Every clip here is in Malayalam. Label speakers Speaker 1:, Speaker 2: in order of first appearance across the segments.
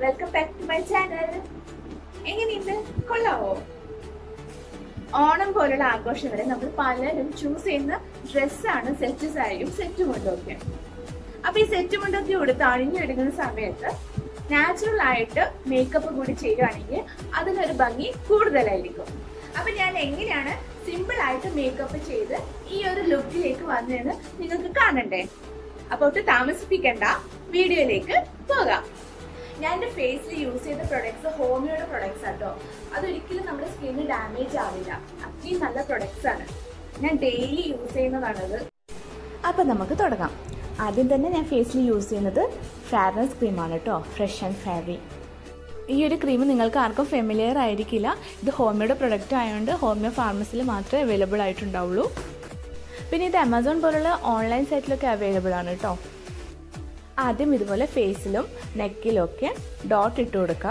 Speaker 1: Welcome back to my channel. എങ്ങനെയുണ്ട്? കൊള്ളാവോ? ഓണം പോലുള്ള ആഘോഷങ്ങളെ നമ്മൾ പലരും ചൂസ് ചെയ്യുന്ന ഡ്രസ്സാണ് സെറ്റ് സാരിയും സെറ്റ് മുണ്ടൊക്കെ. അപ്പൊ ഈ സെറ്റ് മുണ്ടൊക്കെ കൊടുത്ത് അണിഞ്ഞെടുക്കുന്ന സമയത്ത് നാച്ചുറൽ ആയിട്ട് മേക്കപ്പ് കൂടി ചെയ്യുകയാണെങ്കിൽ അതിനൊരു ഭംഗി കൂടുതലായിരിക്കും. അപ്പൊ ഞാൻ എങ്ങനെയാണ് സിമ്പിൾ ആയിട്ട് മേക്കപ്പ് ചെയ്ത് ഈ ഒരു ലുക്കിലേക്ക് വന്നതെന്ന് നിങ്ങൾക്ക് കാണണ്ടേ? അപ്പൊ ഒട്ടും താമസിപ്പിക്കണ്ട, വീഡിയോയിലേക്ക് പോകാം. ഞാൻ എൻ്റെ ഫേസിൽ യൂസ് ചെയ്ത പ്രൊഡക്ട്സ് ഹോമിയോയുടെ പ്രൊഡക്ട്സ് ആട്ടോ. അതൊരിക്കലും നമ്മുടെ സ്കിന്നിന് ഡാമേജ് ആവില്ല. അത്രയും നല്ല പ്രൊഡക്ട്സ് ആണ്. ഞാൻ ഡെയിലി യൂസ് ചെയ്യുന്നതാണത്. അപ്പൊ നമുക്ക് തുടങ്ങാം. ആദ്യം തന്നെ ഞാൻ ഫേസിൽ യൂസ് ചെയ്യുന്നത് ഫെയർനെസ് ക്രീമാണ് കേട്ടോ, ഫ്രഷ് ആൻഡ് ഫെയറി. ഈ ഒരു ക്രീം നിങ്ങൾക്ക് ആർക്കും ഫെമിലിയർ ആയിരിക്കില്ല. ഇത് ഹോമിയോയുടെ പ്രൊഡക്റ്റ് ആയതുകൊണ്ട് ഹോമിയോ ഫാർമസിയിൽ മാത്രമേ അവൈലബിൾ ആയിട്ടുണ്ടാവുള്ളൂ. പിന്നെ ഇത് ആമസോൺ പോലുള്ള ഓൺലൈൻ സൈറ്റിലൊക്കെ അവൈലബിൾ ആണ് കേട്ടോ. ആദ്യം ഇതുപോലെ ഫേസിലും നെക്കിലും ഒക്കെ ഡോട്ട് ഇട്ട് കൊടുക്കുക.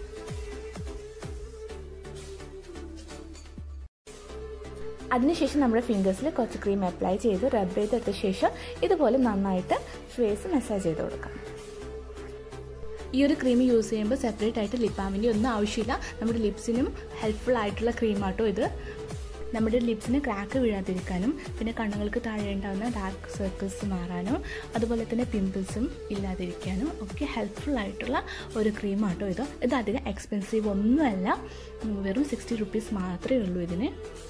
Speaker 1: അതിനുശേഷം നമ്മുടെ ഫിംഗേഴ്സിൽ കുറച്ച് ക്രീം അപ്ലൈ ചെയ്ത് റബ്ബ് ചെയ്തെടുത്ത ശേഷം ഇതുപോലെ നന്നായിട്ട് ഫേസ് മസാജ് ചെയ്ത് കൊടുക്കാം. ഈ ഒരു ക്രീം യൂസ് ചെയ്യുമ്പോൾ സെപ്പറേറ്റ് ആയിട്ട് ലിപ് ബാമിൻ്റെ ഒന്നും ആവശ്യമില്ല. നമ്മുടെ ലിപ്സിനും ഹെൽപ്ഫുൾ ആയിട്ടുള്ള ക്രീമാട്ടോ ഇത്. നമ്മുടെ ലിപ്സിന് ക്രാക്ക് വീഴാതിരിക്കാനും പിന്നെ കണ്ണുകൾക്ക് താഴെ ഉണ്ടാകുന്ന ഡാർക്ക് സർക്കിൾസ് മാറാനും അതുപോലെ തന്നെ പിമ്പിൾസും ഇല്ലാതിരിക്കാനും ഒക്കെ ഹെൽപ്ഫുൾ ആയിട്ടുള്ള ഒരു ക്രീമാട്ടോ ഇത്. ഇത് അധികം എക്സ്പെൻസീവ് ഒന്നുമല്ല, വെറും 60 റുപ്പീസ് മാത്രമേ ഉള്ളൂ ഇതിന്.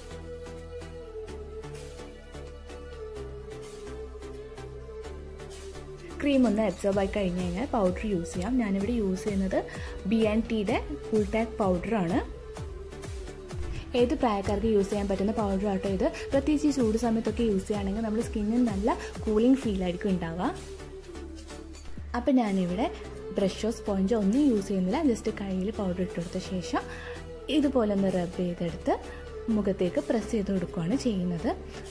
Speaker 1: ക്രീം ഒന്ന് അബ്സോർബ് ആയി കഴിഞ്ഞ് കഴിഞ്ഞാൽ പൗഡർ യൂസ് ചെയ്യാം. ഞാനിവിടെ യൂസ് ചെയ്യുന്നത് B&Tയുടെ കൂൾ ടാക്ക് പൗഡറാണ്. ഏത് പ്രായക്കാർക്ക് യൂസ് ചെയ്യാൻ പറ്റുന്ന പൗഡർ ആട്ടോ ഇത്. പ്രത്യേകിച്ച് ഈ ചൂട് സമയത്തൊക്കെ യൂസ് ചെയ്യുകയാണെങ്കിൽ നമ്മുടെ സ്കിന്നിന് നല്ല കൂളിംഗ് ഫീലായിരിക്കും ഉണ്ടാവുക. അപ്പം ഞാനിവിടെ ബ്രഷോ സ്പോഞ്ചോ ഒന്നും യൂസ് ചെയ്യുന്നില്ല. ജസ്റ്റ് കയ്യിൽ പൗഡർ ഇട്ട് കൊടുത്ത ശേഷം ഇതുപോലെ ഒന്ന് റബ്ബ് ചെയ്തെടുത്ത് മുഖത്തേക്ക് പ്രസ് ചെയ്ത് കൊടുക്കുകയാണ് ചെയ്യുന്നത്.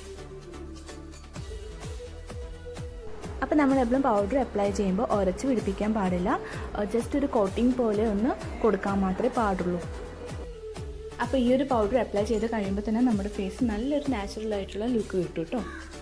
Speaker 1: അപ്പം നമ്മൾ എപ്പോഴും പൗഡർ അപ്ലൈ ചെയ്യുമ്പോൾ ഉരച്ച് പിടിപ്പിക്കാൻ പാടില്ല. ജസ്റ്റ് ഒരു കോട്ടിംഗ് പോലെ ഒന്ന് കൊടുക്കാൻ മാത്രമേ പാടുള്ളൂ. അപ്പോൾ ഈ ഒരു പൗഡർ അപ്ലൈ ചെയ്ത് കഴിയുമ്പോൾ തന്നെ നമ്മുടെ ഫേസ് നല്ലൊരു നാച്ചുറൽ ആയിട്ടുള്ള ലുക്ക് കിട്ടും കേട്ടോ.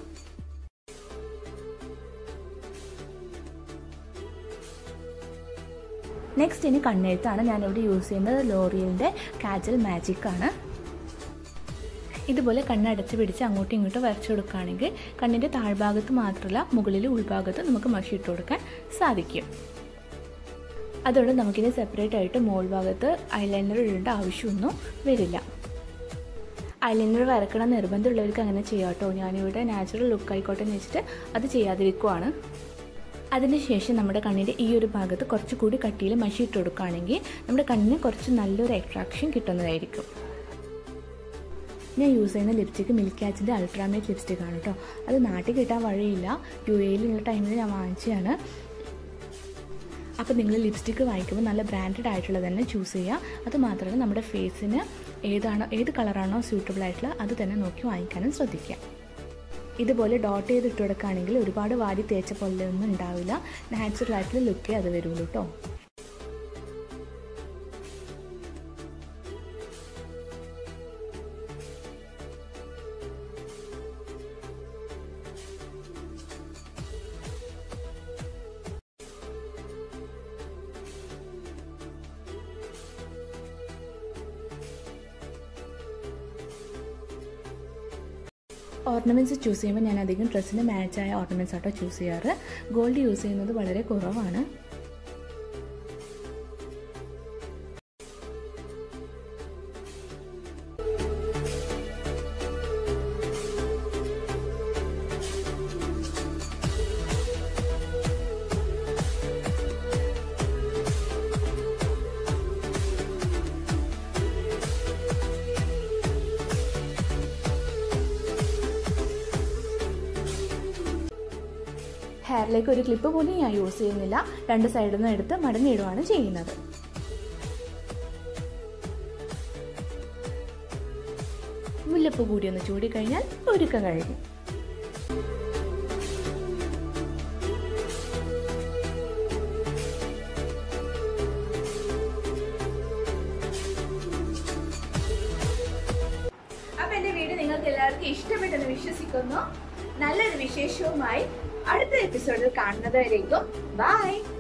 Speaker 1: നെക്സ്റ്റ് ഇനി കണ്ണെഴുത്താണ്. ഞാനിവിടെ യൂസ് ചെയ്യുന്നത് ലോറിയലിൻ്റെ കാജൽ മാജിക് ആണ്. ഇതുപോലെ കണ്ണടച്ച് പിടിച്ച് അങ്ങോട്ടും ഇങ്ങോട്ടും വരച്ചു കൊടുക്കുകയാണെങ്കിൽ കണ്ണിൻ്റെ താഴ്ഭാഗത്ത് മാത്രമല്ല മുകളിൽ ഉൾഭാഗത്ത് നമുക്ക് മഷി ഇട്ട് കൊടുക്കാൻ സാധിക്കും. അതുകൊണ്ട് നമുക്കിനി സെപ്പറേറ്റ് ആയിട്ട് മോൾ ഭാഗത്ത് ഐലൈനർ ഇടേണ്ട ആവശ്യമൊന്നും വരില്ല. ഐലൈനർ വരക്കണം നിർബന്ധമുള്ളവർക്ക് അങ്ങനെ ചെയ്യാം കേട്ടോ. ഞാനിവിടെ നാച്ചുറൽ ലുക്ക് ആയിക്കോട്ടെ എന്ന് വെച്ചിട്ട് അത് ചെയ്യാതിരിക്കുവാണ്. അതിനുശേഷം നമ്മുടെ കണ്ണിൻ്റെ ഈ ഒരു ഭാഗത്ത് കുറച്ചുകൂടി കട്ടിയിൽ മഷി ഇട്ട് കൊടുക്കുകയാണെങ്കിൽ നമ്മുടെ കണ്ണിന് കുറച്ച് നല്ലൊരു അട്രാക്ഷൻ കിട്ടുന്നതായിരിക്കും. ഞാൻ യൂസ് ചെയ്യുന്ന ലിപ്സ്റ്റിക്ക് മിൽക്കാച്ചിൻ്റെ അൾട്രാമേറ്റ് ലിപ്സ്റ്റിക് ആണ് കേട്ടോ. അത് നാട്ടിൽ കിട്ടാൻ വഴിയില്ല. UAEയിലുള്ള ടൈമിൽ ഞാൻ വാങ്ങിച്ചതാണ്. അപ്പോൾ നിങ്ങൾ ലിപ്സ്റ്റിക്ക് വാങ്ങിക്കുമ്പോൾ നല്ല ബ്രാൻഡഡ് ആയിട്ടുള്ളത് തന്നെ ചൂസ് ചെയ്യുക. അത് മാത്രമല്ല നമ്മുടെ ഫേസിന് ഏത് കളറാണോ സ്യൂട്ടബിൾ ആയിട്ടുള്ള അത് തന്നെ നോക്കി വാങ്ങിക്കാനും ശ്രദ്ധിക്കുക. ഇതുപോലെ ഡോട്ട് ചെയ്ത് ഇട്ട് കൊടുക്കുകയാണെങ്കിൽ ഒരുപാട് വാരി തേച്ച പോലെ ഒന്നും ഉണ്ടാവില്ല. നാച്ചുറൽ ആയിട്ടുള്ള ലുക്കേ അത് വരുള്ളൂ കേട്ടോ. ഓർണമെൻറ്റ്സ് ചൂസ് ചെയ്യുമ്പോൾ ഞാൻ അധികം ഡ്രസ്സിന് മാച്ചായ ഓർണമെൻറ്റ്സ് ആട്ടോ ചൂസ് ചെയ്യാറ്. ഗോൾഡ് യൂസ് ചെയ്യുന്നത് വളരെ കുറവാണ്. ഹെയറിലേക്ക് ഒരു ക്ലിപ്പ് പോലും ഞാൻ യൂസ് ചെയ്യുന്നില്ല. രണ്ട് സൈഡിൽ നിന്ന് എടുത്ത് മടങ്ങിയിടുകയാണ് ചെയ്യുന്നത്. മുല്ലപ്പൂ കൂടി ഒന്ന് ചൂടിക്കഴിഞ്ഞാൽ ഒരുക്കം കഴിഞ്ഞു. അപ്പോൾ എൻ്റെ വീഡിയോ നിങ്ങൾക്ക് എല്ലാവർക്കും ഇഷ്ടപ്പെട്ടെന്ന് വിശ്വസിക്കുന്നു. നല്ലൊരു വിശേഷവുമായി അടുത്ത എപ്പിസോഡിൽ കാണുന്നതുവരേക്കും ബൈ.